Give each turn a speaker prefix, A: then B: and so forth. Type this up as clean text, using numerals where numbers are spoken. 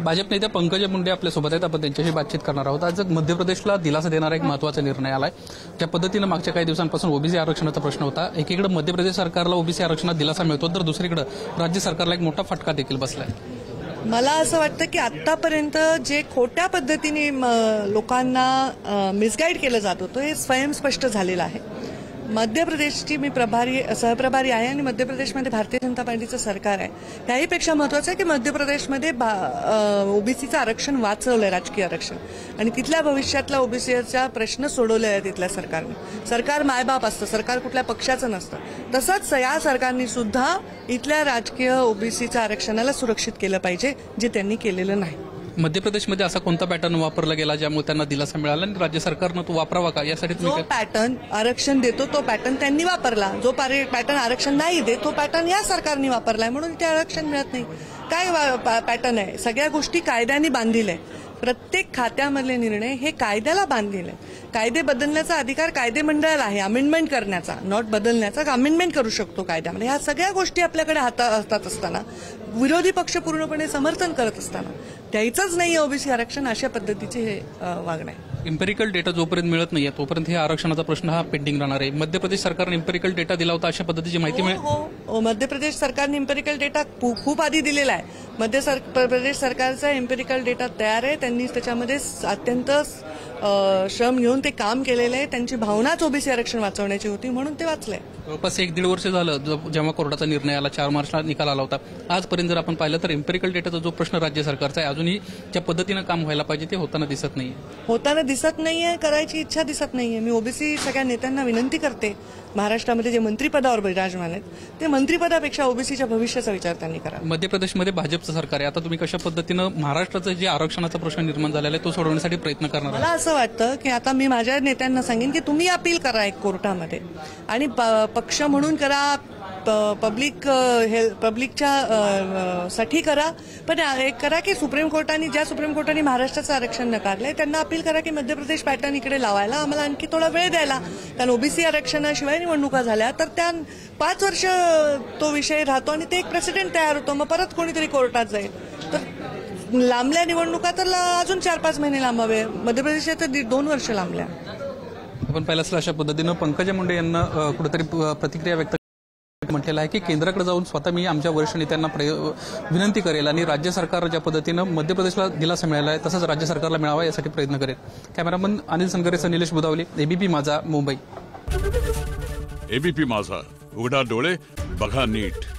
A: भाजप नेत्या पंकजा मुंडे आपल्यासोबत आहेत. आपण त्यांच्याशी बातचीत करणार आहोत. आज मध्य प्रदेशला दिलासा देणारा एक महत्त्वाचा निर्णय आलाय. त्या पद्धतीनं मागच्या काही दिवसांपासून ओबीसी आरक्षणाचा प्रश्न होता. एकीकडे मध्य प्रदेश सरकारला ओबीसी आरक्षणात दिलासा मिळतो, तर दुसरीकडे राज्य सरकारला एक मोठा फटका देखील बसलाय.
B: मला असं वाटतं की आतापर्यंत जे खोट्या पद्धतीने लोकांना मिसगाईड केलं जात होतं हे स्वयंस्पष्ट झालेलं आहे. मध्य प्रदेशची मी सहप्रभारी आहे आणि मध्य प्रदेशमध्ये भारतीय जनता पार्टीचं सरकार आहे. त्याहीपेक्षा महत्त्वाचं आहे की मध्य प्रदेशमध्ये ओबीसीचं आरक्षण वाचवलंय, राजकीय आरक्षण, आणि तिथल्या भविष्यातला ओबीसीचा प्रश्न सोडवला आहे तिथल्या सरकारने. सरकार मायबाप असतं, सरकार कुठल्या पक्षाचं नसतं. तसंच या सरकारने सुद्धा इथल्या राजकीय ओबीसीच्या आरक्षणाला सुरक्षित केलं पाहिजे, जे त्यांनी केलेलं नाही.
A: मध्य प्रदेशमध्ये असा कोणता पॅटर्न वापरला गेला ज्यामुळे त्यांना दिलासा मिळाला आणि राज्य सरकारनं तो वापरावा का, यासाठी
B: जो पॅटर्न आरक्षण देतो तो पॅटर्न त्यांनी वापरला, जो पॅटर्न आरक्षण नाही देत तो पॅटर्न या सरकारने वापरलाय, म्हणून ते आरक्षण मिळत नाही. काय पॅटर्न आहे? सगळ्या गोष्टी कायद्याने बांधिल्या. प्रत्येक खात्यामधले निर्णय हे कायद्याला बांधलेले. कायदे बदलण्याचा अधिकार कायदे मंडळाला आहे, अमेंडमेंट करण्याचा, नॉट बदलण्याचा. अमेंडमेंट करू शकतो कायद्यामध्ये. ह्या सगळ्या गोष्टी आपल्याकडे हातात असताना, विरोधी पक्ष पूर्णपणे समर्थन करत असताना द्यायचंच नाही ओबीसी आरक्षण, अशा पद्धतीचे हे वागणं आहे.
A: इम्पेरिकल डेटा जोपर्यंत मिळत नाहीये तोपर्यंत हे आरक्षणाचा प्रश्न हा पेंडिंग राहणार आहे. मध्य प्रदेश सरकारने इम्पेरिकल डेटा दिला होता, अशा पद्धतीची माहिती मिळेल.
B: हो, मध्य प्रदेश सरकारने इम्पेरिकल डेटा खूप आधी दिलेला आहे. मध्य प्रदेश सरकारचा इम्पेरिकल डेटा तयार आहे. त्यांनी त्याच्यामध्ये अत्यंत श्रम घेऊन ते काम केलेलं आहे. त्यांची भावनाच ओबीसी आरक्षण वाचवण्याची होती, म्हणून ते वाचलंय.
A: जवळपास 1-1.5 वर्ष झालं जेव्हा कोर्टाचा निर्णय आला, 4 मार्चला निकाल आला होता. आजपर्यंत जर आपण पाहिलं तर इम्पेरिकल डेटाचा जो प्रश्न राज्य सरकारचा आहे, अजूनही ज्या पद्धतीनं काम व्हायला पाहिजे ते होताना दिसत नाहीये. करायची इच्छा दिसत नाहीये. मी ओबीसी सगळ्या नेत्यांना विनंती करते, महाराष्ट्रामध्ये जे मंत्रिपदावर विराजमान आहेत ते मंत्रिपदापेक्षा ओबीसीच्या भविष्याचा विचार त्यांनी करा. मध्य प्रदेशमध्ये भाजपचं सरकार आहे. आता तुम्ही कशा पद्धतीनं महाराष्ट्राचा जे आरक्षणाचा प्रश्न निर्माण झालेला आहे तो सोडवण्यासाठी प्रयत्न करणार?
B: मला असं वाटतं की आता मी माझ्या नेत्यांना सांगेन की तुम्ही अपील करा एक कोर्टामध्ये, आणि पक्ष म्हणून करा, पब्लिकच्या साठी करा, पण एक करा की सुप्रीम कोर्टाने महाराष्ट्राचं आरक्षण नकारलंय त्यांना अपील करा की मध्य प्रदेश पॅटर्न इकडे लावायला आम्हाला आणखी थोडा वेळ द्यायला. कारण ओबीसी आरक्षणाशिवाय निवडणुका झाल्या तर त्या 5 वर्ष तो विषय राहतो आणि ते एक प्रेसिडेंट तयार होतो. मग परत कोणीतरी कोर्टात जाईल. तर लांबल्या निवडणुका तर अजून 4-5 महिने लांबावे. मध्य प्रदेशात तर 2 वर्ष लांबल्या.
A: आपण पाहिलं असलं अशा पद्धतीनं पंकजा मुंडे यांना कुठेतरी प्रतिक्रिया व्यक्त म्हटलेलं आहे की केंद्राकडे जाऊन स्वतः मी आमच्या वरिष्ठ नेत्यांना विनंती करेल आणि राज्य सरकार ज्या पद्धतीनं मध्य प्रदेशला दिलासा मिळाला आहे तसंच राज्य सरकारला मिळावा यासाठी प्रयत्न करेल. कॅमेरामन अनिल संगरेसह निलेश बुधावले, एबीपी माझा, मुंबई.
C: एबीपी माझा, उघडा डोळे बघा नीट.